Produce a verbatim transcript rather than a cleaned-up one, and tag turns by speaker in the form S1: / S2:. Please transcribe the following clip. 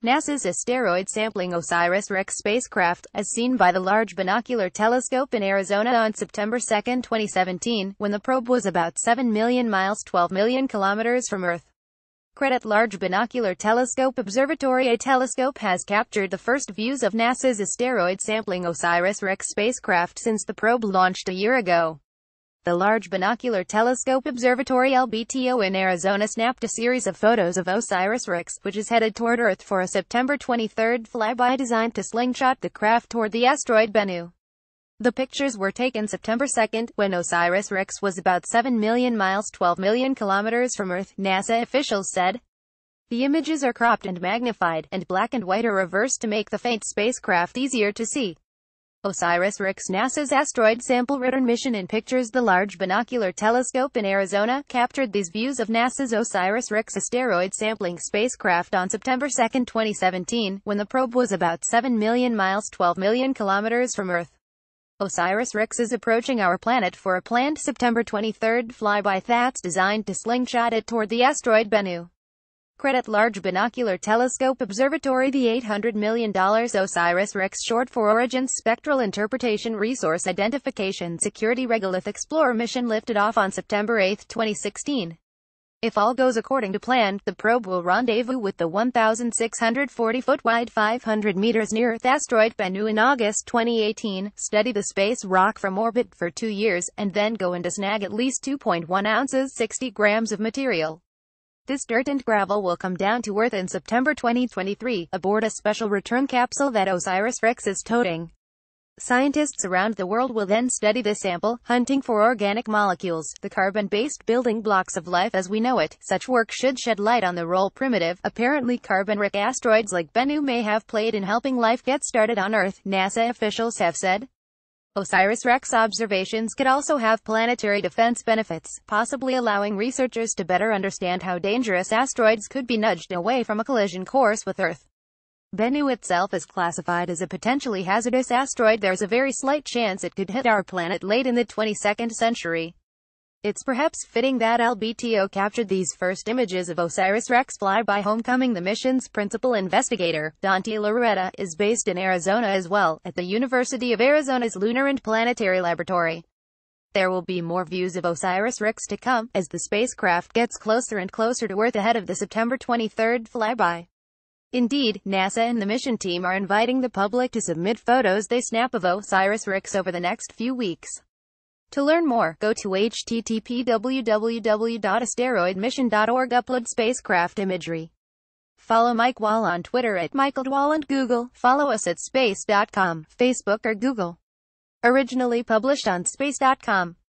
S1: NASA's asteroid-sampling OSIRIS-REx spacecraft, as seen by the Large Binocular Telescope in Arizona on September second, twenty seventeen, when the probe was about seven million miles twelve million kilometers from Earth. Credit Large Binocular Telescope Observatory. A telescope has captured the first views of NASA's asteroid-sampling OSIRIS-REx spacecraft since the probe launched a year ago. The Large Binocular Telescope Observatory L B T O in Arizona snapped a series of photos of OSIRIS-REx, which is headed toward Earth for a September twenty-third flyby designed to slingshot the craft toward the asteroid Bennu. The pictures were taken September second, when OSIRIS-REx was about seven million miles twelve million kilometers from Earth, NASA officials said. The images are cropped and magnified, and black and white are reversed to make the faint spacecraft easier to see. OSIRIS-REx, NASA's asteroid sample return mission. In pictures, the Large Binocular Telescope in Arizona captured these views of NASA's OSIRIS-REx asteroid sampling spacecraft on September second, twenty seventeen, when the probe was about seven million miles twelve million kilometers from Earth. OSIRIS-REx is approaching our planet for a planned September twenty-third flyby that's designed to slingshot it toward the asteroid Bennu. Credit Large Binocular Telescope Observatory. The eight hundred million dollar OSIRIS-REx, short for Origins Spectral Interpretation Resource Identification Security Regolith Explorer mission, lifted off on September eighth, twenty sixteen. If all goes according to plan, the probe will rendezvous with the one thousand six hundred forty foot wide five hundred meters near-Earth asteroid Bennu in August twenty eighteen, study the space rock from orbit for two years, and then go in to snag at least two point one ounces sixty grams of material. This dirt and gravel will come down to Earth in September twenty twenty-three, aboard a special return capsule that OSIRIS-REx is toting. Scientists around the world will then study the sample, hunting for organic molecules, the carbon-based building blocks of life as we know it. Such work should shed light on the role primitive, apparently carbon-rich asteroids like Bennu may have played in helping life get started on Earth, NASA officials have said. OSIRIS-REx observations could also have planetary defense benefits, possibly allowing researchers to better understand how dangerous asteroids could be nudged away from a collision course with Earth. Bennu itself is classified as a potentially hazardous asteroid. There's a very slight chance it could hit our planet late in the twenty-second century. It's perhaps fitting that L B T O captured these first images of OSIRIS-REx flyby. Homecoming. The mission's principal investigator, Dante Loretta, is based in Arizona as well, at the University of Arizona's Lunar and Planetary Laboratory. There will be more views of OSIRIS-REx to come, as the spacecraft gets closer and closer to Earth ahead of the September twenty-third flyby. Indeed, NASA and the mission team are inviting the public to submit photos they snap of OSIRIS-REx over the next few weeks. To learn more, go to h t t p w w w dot asteroid mission dot org. Upload spacecraft imagery. Follow Mike Wall on Twitter at Michael Wall and Google. Follow us at space dot com, Facebook or Google. Originally published on space dot com.